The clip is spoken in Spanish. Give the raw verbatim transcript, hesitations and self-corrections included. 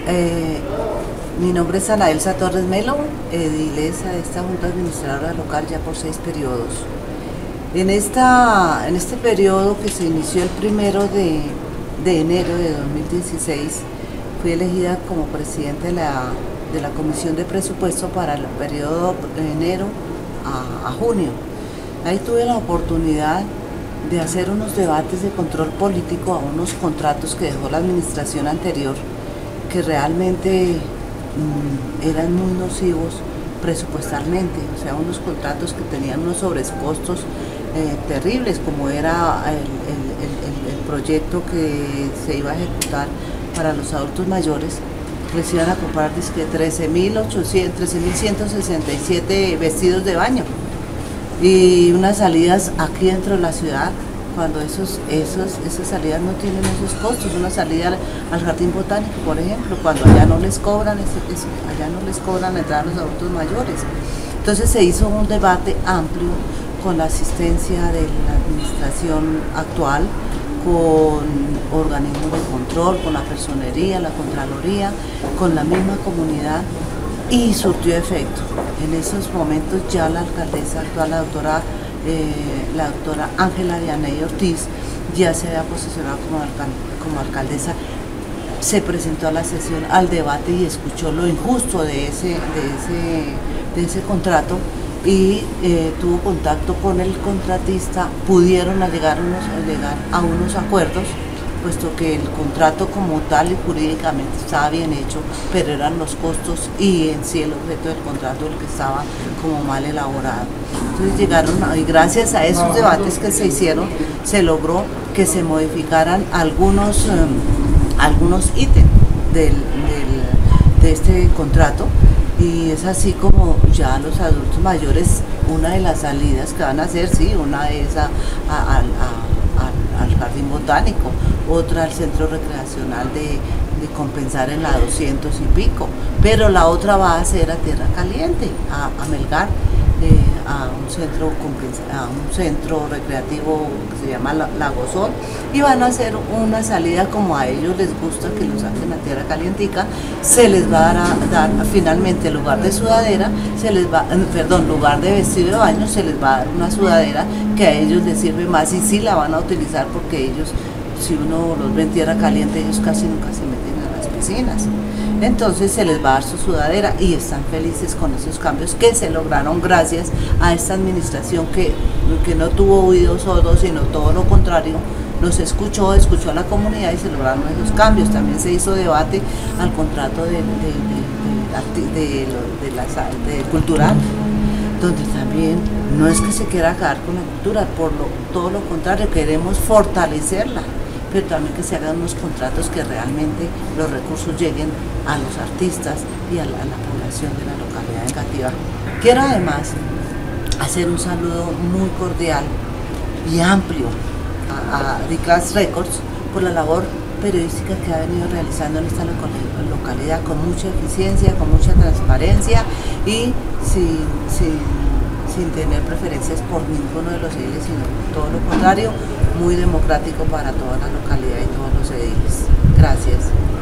Eh, mi nombre es Ana Elsa Torres Melo, edilesa de esta Junta Administradora Local ya por seis periodos. En, esta, en este periodo que se inició el primero de, de enero de dos mil dieciséis, fui elegida como presidente de la, de la Comisión de Presupuesto para el periodo de enero a, a junio. Ahí tuve la oportunidad de hacer unos debates de control político a unos contratos que dejó la administración anterior, que realmente mmm, eran muy nocivos presupuestalmente, o sea, unos contratos que tenían unos sobrecostos eh, terribles, como era el, el, el, el proyecto que se iba a ejecutar para los adultos mayores. Les iban a comprar trece mil ciento sesenta y siete vestidos de baño y unas salidas aquí dentro de la ciudad, cuando esos, esos, esas salidas no tienen esos costos. Una salida al, al Jardín Botánico, por ejemplo, cuando allá no les cobran, eso, eso, allá no les cobran entrar a los adultos mayores. Entonces se hizo un debate amplio con la asistencia de la administración actual, con organismos de control, con la personería, la contraloría, con la misma comunidad, y surtió efecto. En esos momentos ya la alcaldesa actual, la doctora Eh, la doctora Ángela Vianey Ortiz, ya se había posicionado como, alcal como alcaldesa, se presentó a la sesión, al debate, y escuchó lo injusto de ese, de ese, de ese contrato, y eh, tuvo contacto con el contratista. Pudieron llegar, unos, llegar a unos acuerdos, puesto que el contrato como tal y jurídicamente estaba bien hecho, pero eran los costos y en sí el objeto del contrato el que estaba como mal elaborado. Entonces llegaron, y gracias a esos debates que se hicieron, se logró que se modificaran algunos, um, algunos ítems del, del, de este contrato, y es así como ya los adultos mayores, una de las salidas que van a hacer, sí, una es a, a, a, a, al Jardín Botánico, otra al centro recreacional de, de compensar en la doscientos y pico, pero la otra va a ser a Tierra Caliente, a, a Melgar, eh, a, un centro a un centro recreativo que se llama Lagosol, y van a hacer una salida como a ellos les gusta, que lo saquen a Tierra Calientica. Se les va a dar, a, dar finalmente, en lugar de sudadera, se les va, perdón, lugar de vestido de baño, se les va a dar una sudadera que a ellos les sirve más, y sí la van a utilizar, porque ellos, si uno los ve en Tierra Caliente, ellos casi nunca se meten a las piscinas. Entonces se les va a dar su sudadera, y están felices con esos cambios que se lograron gracias a esta administración que, que no tuvo oídos sordos, sino todo lo contrario, nos escuchó, escuchó a la comunidad, y se lograron esos cambios. También se hizo debate al contrato de, de, de, de, de, de, de la de cultural, donde también no es que se quiera acabar con la cultura, por lo, todo lo contrario, queremos fortalecerla, pero también que se hagan unos contratos que realmente los recursos lleguen a los artistas y a la, a la población de la localidad de Engativá. Quiero además hacer un saludo muy cordial y amplio a, a D-Class Records por la labor periodística que ha venido realizando en esta localidad, con mucha eficiencia, con mucha transparencia, y sin, sin, sin tener preferencias por ninguno de los ediles, sino todo lo contrario, muy democrático para toda la localidad y todos los ediles. Gracias.